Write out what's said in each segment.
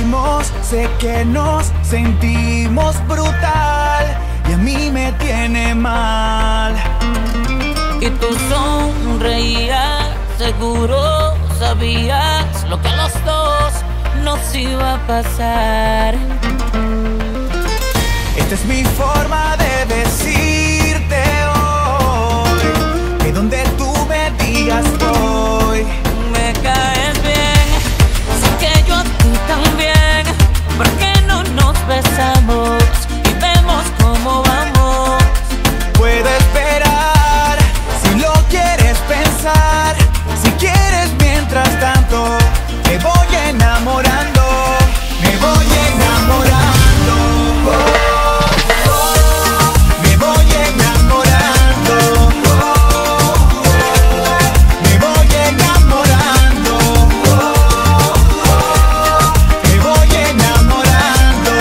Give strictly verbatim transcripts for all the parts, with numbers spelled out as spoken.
reímos, sé que nos sentimos brutal y a mí me tiene mal. Y tú sonreías, seguro sabías lo que a los dos nos iba a pasar. Esta es mi forma de decirte hoy, que donde tú me digas voy. Me caes bien, sé que yo a ti también. ¿Por qué no nos besamos y vemos cómo vamos? Puedo esperar, si lo quieres pensar. Si quieres mientras tanto, me voy enamorando, me voy enamorando. Oh, oh, oh, me voy enamorando. Oh, oh, me voy enamorando. Oh, oh, me voy enamorando.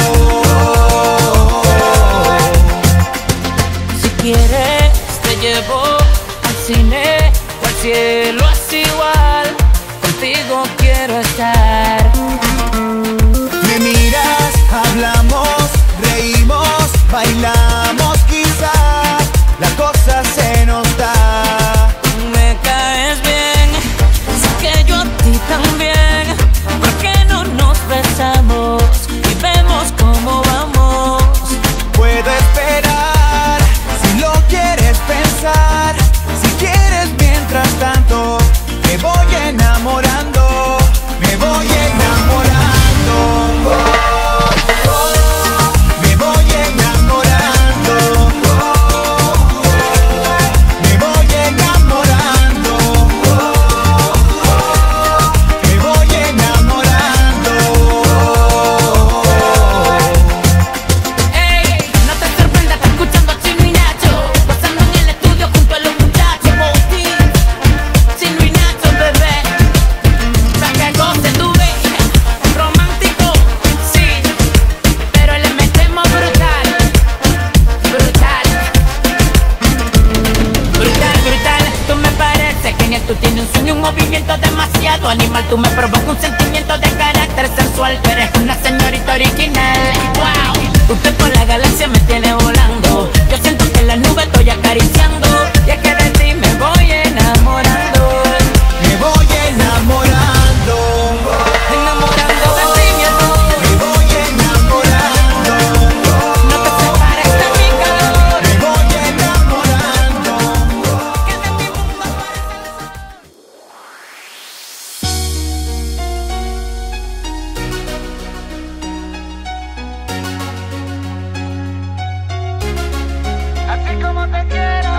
Si quieres te llevo al cine o al cielo, es igual, contigo quiero estar. Me miras, hablamos, reímos, bailamos, quizás la cosa se nos da. Me caes bien, sé que yo a ti también. ¿Por qué no nos besamos y vemos cómo vamos? Puedo esperar, si lo quieres pensar. Si quieres mientras tanto, me voy enamorando, me voy enamorando. Oh, oh, me voy enamorando. Oh, oh, me voy enamorando. Oh, oh, me voy enamorando. Ey, no te sorprendas, estás escuchando a Chino y Nacho, pasando en el estudio junto a los muchachos. Bouti, Chino y Nacho, bebé, pa' que goce tu bella, romántico, sí, pero le metemos brutal, brutal, brutal, brutal. Tú me pareces genial, tú tienes un sueño, un movimiento demasiado animal. Tú me provocas un sentimiento de carácter sensual, tú eres una señorita original. Wow, usted por la galaxia me tiene volando. Yo siento que en las nubes estoy acariciando, y es que de ti me voy enamorando. Me voy enamorando. Enamorando de ti, mi amor. Me voy enamorando. No te separes de mi calor, Me voy enamorando. que de mi mundo aparece. Así como te quiero.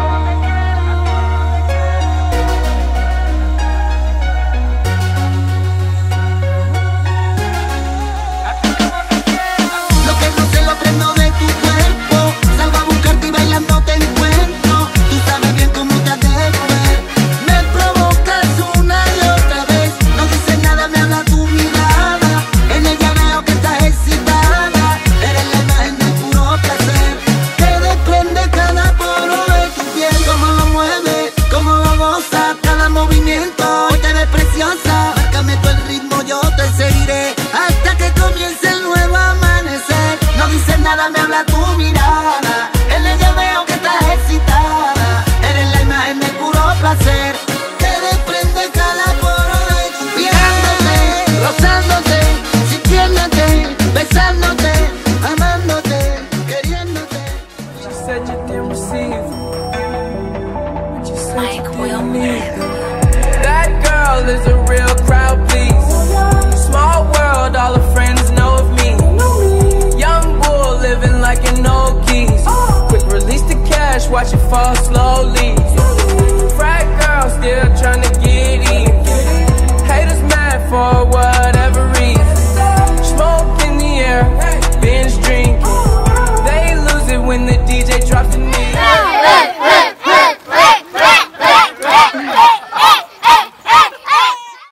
Lo que no sé lo aprendo de tu cuerpo. Salgo a buscarte y bailando te encuentro. Tú sabes bien cómo te has de ver. Me provocas una y otra vez. No dices nada, me habla tu mirada. En ella veo que estás excitada. Eres la imagen del puro placer. Te desprende cada poro de tu piel. Cómo lo mueves, cómo lo gozas. Cada movimiento hoy te ves preciosa. Márcame tú el ritmo, yo te seguiré hasta que comience el nuevo amanecer. No dices nada, me habla tu mirada. En ella veo que estás excitada. Eres la imagen del puro placer. Te desprende cada poro de tu piel. Mirándote, rozándote, sintiéndote, besándote, amándote, queriéndote. You said you didn't receive. But you said you didn't need. That girl is a real